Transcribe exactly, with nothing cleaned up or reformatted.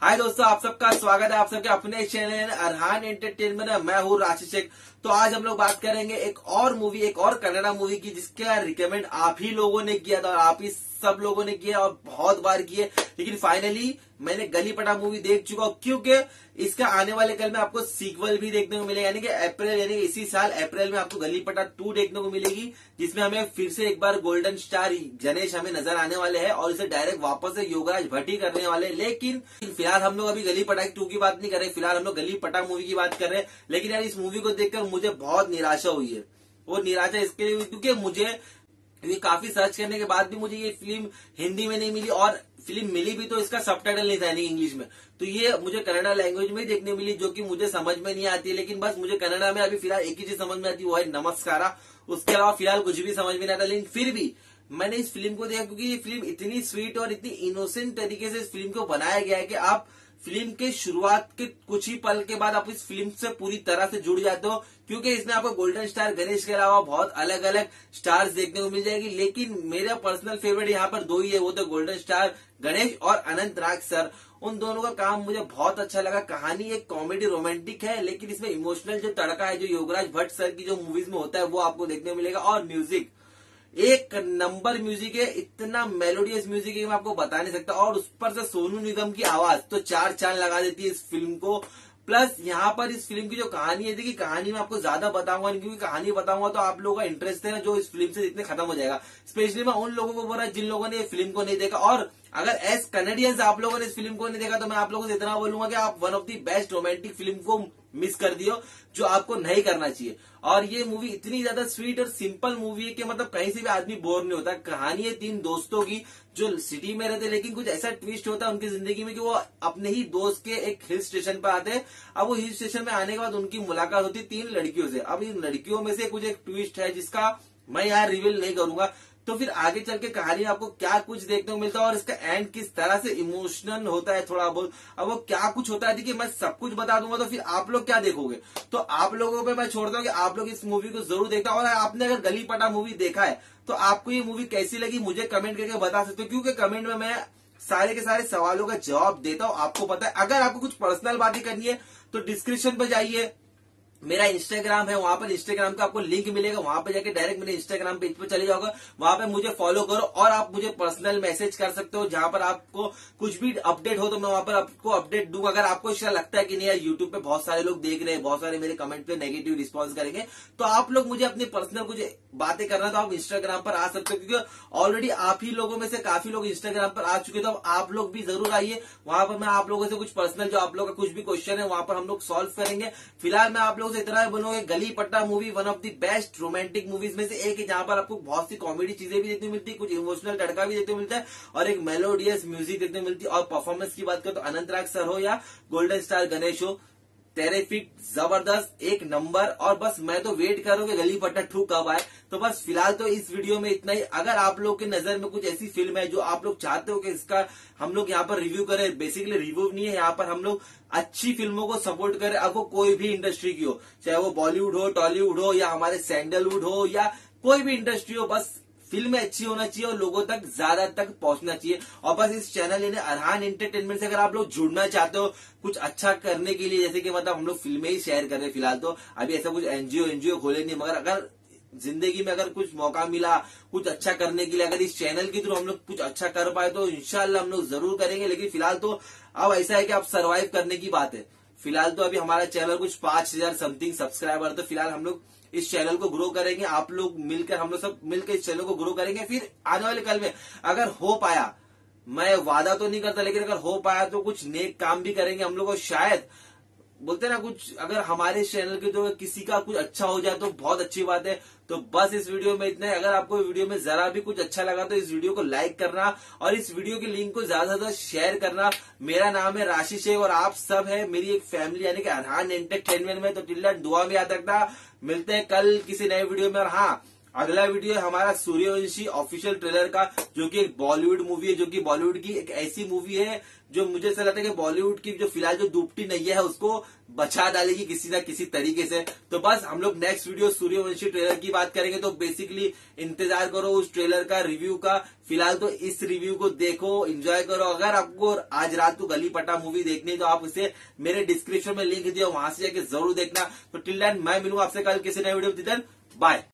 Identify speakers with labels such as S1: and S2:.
S1: हाय दोस्तों, आप सबका स्वागत है आप सबके अपने चैनल अरहान एंटरटेनमेंट में। मैं हूँ राशि शेख। तो आज हम लोग बात करेंगे एक और मूवी, एक और कन्नड़ा मूवी की, जिसका रिकमेंड आप ही लोगों ने किया था और आप ही सब लोगों ने किया और बहुत बार किए, लेकिन फाइनली मैंने गलीपटा मूवी देख चुका हूँ, क्योंकि इसका आने वाले कल में आपको सीक्वल भी देखने को मिलेगा। यानी कि अप्रैल यानी कि इसी साल अप्रैल में आपको गलीपटा टू देखने को मिलेगी, जिसमें हमें फिर से एक बार गोल्डन स्टार गणेश हमें नजर आने वाले हैं और इसे डायरेक्ट वापस से योगराज भट्ट ही करने वाले हैं। लेकिन फिलहाल हम लोग अभी गलीपटा टू की बात नहीं कर रहे, फिलहाल हम लोग गलीपटा मूवी की बात कर रहे हैं। लेकिन यार इस मूवी को देखकर मुझे बहुत निराशा हुई है। वो निराशा इसके लिए हुई क्योंकि मुझे ये काफी सर्च करने के बाद भी मुझे ये फिल्म हिंदी में नहीं मिली, और फिल्म मिली भी तो इसका सबटाइटल नहीं था यानी इंग्लिश में। तो ये मुझे कन्नड़ा लैंग्वेज में ही देखने मिली, जो कि मुझे समझ में नहीं आती है। लेकिन बस मुझे कन्नड़ा में अभी फिलहाल एक ही चीज समझ में आती है, वो है नमस्कारा। उसके अलावा फिलहाल कुछ भी समझ में नहीं आता। लेकिन फिर भी मैंने इस फिल्म को देखा क्योंकि ये फिल्म इतनी स्वीट और इतनी इनोसेंट तरीके से इस फिल्म को बनाया गया है कि आप फिल्म के शुरुआत के कुछ ही पल के बाद आप इस फिल्म से पूरी तरह से जुड़ जाते हो, क्योंकि इसमें आपको गोल्डन स्टार गणेश के अलावा बहुत अलग अलग स्टार्स देखने को मिल जाएगी। लेकिन मेरा पर्सनल फेवरेट यहाँ पर दो ही है, वो तो गोल्डन स्टार गणेश और अनंत नाग सर। उन दोनों का काम मुझे बहुत अच्छा लगा। कहानी एक कॉमेडी रोमांटिक है, लेकिन इसमें इमोशनल जो तड़का है जो योगराज भट्ट सर की जो मूवीज में होता है वो आपको देखने को मिलेगा। और म्यूजिक एक नंबर म्यूजिक है, इतना मेलोडियस म्यूजिक है मैं आपको बता नहीं सकता। और उस पर से सोनू निगम की आवाज तो चार चांद लगा देती है इस फिल्म को। प्लस यहाँ पर इस फिल्म की जो कहानी है, देखिए कहानी में आपको ज्यादा बताऊंगा नहीं, क्योंकि कहानी बताऊंगा तो आप लोगों का इंटरेस्ट है ना जो इस फिल्म से इतने खत्म हो जाएगा। स्पेशली मैं उन लोगों को बोल रहा जिन लोगों ने ये फिल्म को नहीं देखा। और अगर एज कनेडियंस आप लोगों ने इस फिल्म को नहीं देखा तो मैं आप लोगों से इतना बोलूंगा कि आप one of the best romantic film को मिस कर दियो, जो आपको नहीं करना चाहिए। और ये मूवी इतनी ज्यादा स्वीट और सिंपल मूवी है कि मतलब कहीं से भी आदमी बोर नहीं होता। कहानी है तीन दोस्तों की जो सिटी में रहते, लेकिन कुछ ऐसा ट्विस्ट होता है उनकी जिंदगी में कि वो अपने ही दोस्त के एक हिल स्टेशन पर आते हैं। अब वो हिल स्टेशन में आने के बाद उनकी मुलाकात होती है तीन लड़कियों से। अब इन लड़कियों में से कुछ एक ट्विस्ट है जिसका मैं यहाँ रिवील नहीं करूंगा। तो फिर आगे चल के कहानी में आपको क्या कुछ देखने को मिलता है और इसका एंड किस तरह से इमोशनल होता है थोड़ा बहुत, अब वो क्या कुछ होता है, देखिए मैं सब कुछ बता दूंगा तो फिर आप लोग क्या देखोगे। तो आप लोगों पे मैं छोड़ता हूँ कि आप लोग इस मूवी को जरूर देखना। और आपने अगर गलीपटा मूवी देखा है तो आपको ये मूवी कैसी लगी मुझे कमेंट करके बता सकते हो, क्योंकि कमेंट में मैं सारे के सारे सवालों का जवाब देता हूँ। आपको पता है, अगर आपको कुछ पर्सनल बातें करनी है तो डिस्क्रिप्शन पर जाइए, मेरा इंस्टाग्राम है, वहां पर इंस्टाग्राम का आपको लिंक मिलेगा, वहां पर जाके डायरेक्ट मेरे इंस्टाग्राम पेज पर चले जाओगे, वहां पे मुझे फॉलो करो और आप मुझे पर्सनल मैसेज कर सकते हो। जहां पर आपको कुछ भी अपडेट हो तो मैं वहां पर आपको अपडेट दूंगा। अगर आपको ऐसा लगता है कि नहीं यार यूट्यूब पे बहुत सारे लोग देख रहे हैं, बहुत सारे मेरे कमेंट पे नेगेटिव रिस्पॉन्स करेंगे, तो आप लोग मुझे अपनी पर्सनल कुछ बातें करना तो आप इंस्टाग्राम पर आ सकते हो, क्योंकि ऑलरेडी आप ही लोगों में से काफी लोग इंस्टाग्राम पर आ चुके, तो आप लोग भी जरूर आइए। वहां पर मैं आप लोगों से कुछ पर्सनल जो आप लोग का कुछ भी क्वेश्चन है वहां पर हम लोग सॉल्व करेंगे। फिलहाल मैं आप लोगों से इतना बोलूंगा, गलीपटा movie one of the best romantic movies में से एक है, जहां पर आपको बहुत सी कॉमेडी चीजें भी देखने मिलती है, कुछ इमोशनल तड़का भी देखने मिलता है और एक मेलोडियस म्यूजिक देखने मिलती है। और परफॉर्मेंस की बात करें तो अनंत नाग सर हो या गोल्डन स्टार गणेश हो, टेरिफिक, जबरदस्त, एक नंबर। और बस मैं तो वेट कर रहा हूं कि गलीपटा टू कब आए। तो बस फिलहाल तो इस वीडियो में इतना ही। अगर आप लोग के नजर में कुछ ऐसी फिल्म है जो आप लोग चाहते हो कि इसका हम लोग यहाँ पर रिव्यू करें, बेसिकली रिव्यू नहीं है, यहाँ पर हम लोग अच्छी फिल्मों को सपोर्ट करें, आपको कोई भी इंडस्ट्री की हो, चाहे वो बॉलीवुड हो, टॉलीवुड हो या हमारे सैंडलवुड हो या कोई भी इंडस्ट्री हो, बस फिल्में अच्छी होना चाहिए और लोगों तक ज्यादा तक पहुंचना चाहिए। और बस इस चैनल यानी अरहान एंटरटेनमेंट से अगर आप लोग जुड़ना चाहते हो कुछ अच्छा करने के लिए, जैसे कि मतलब हम लोग फिल्में ही शेयर कर रहे हैं फिलहाल, तो अभी ऐसा कुछ एनजीओ एनजीओ खोले नहीं, मगर अगर जिंदगी में अगर कुछ मौका मिला कुछ अच्छा करने के लिए, अगर इस चैनल के थ्रू हम लोग कुछ अच्छा कर पाए तो इंशाल्लाह हम लोग जरूर करेंगे। लेकिन फिलहाल तो अब ऐसा है कि आप सर्वाइव करने की बात है। फिलहाल तो अभी हमारा चैनल कुछ पांच हजार समथिंग सब्सक्राइबर, तो फिलहाल हम लोग इस चैनल को ग्रो करेंगे, आप लोग मिलकर हम लोग सब मिलकर इस चैनल को ग्रो करेंगे। फिर आने वाले कल में अगर हो पाया, मैं वादा तो नहीं करता, लेकिन अगर हो पाया तो कुछ नेक काम भी करेंगे हम लोग। और शायद बोलते ना कुछ अगर हमारे चैनल के तो किसी का कुछ अच्छा हो जाए तो बहुत अच्छी बात है। तो बस इस वीडियो में इतना है। अगर आपको वीडियो में जरा भी कुछ अच्छा लगा तो इस वीडियो को लाइक करना और इस वीडियो के लिंक को ज्यादा से ज्यादा शेयर करना। मेरा नाम है राशि शेख और आप सब है मेरी एक फैमिली यानी कि अरहान एंटरटेनमेंट में। तो टिल देन दुआ में याद रखना। मिलते हैं कल किसी नए वीडियो में। और हाँ, अगला वीडियो है हमारा सूर्यवंशी ऑफिशियल ट्रेलर का, जो कि एक बॉलीवुड मूवी है, जो कि बॉलीवुड की एक ऐसी मूवी है जो मुझे ऐसा लगता है कि बॉलीवुड की जो फिलहाल जो डूबती नैया है उसको बचा डालेगी किसी ना किसी तरीके से। तो बस हम लोग नेक्स्ट वीडियो सूर्यवंशी ट्रेलर की बात करेंगे, तो बेसिकली इंतजार करो उस ट्रेलर का, रिव्यू का। फिलहाल तो इस रिव्यू को देखो, एंजॉय करो। अगर आपको आज रात को गली पटा मूवी देखनी है तो आप इसे मेरे डिस्क्रिप्शन में लिंक दिया, वहां से जाके जरूर देखना। तो टिल देन मैं मिलूंगा आपसे कल किसी नए वीडियो में। बाय।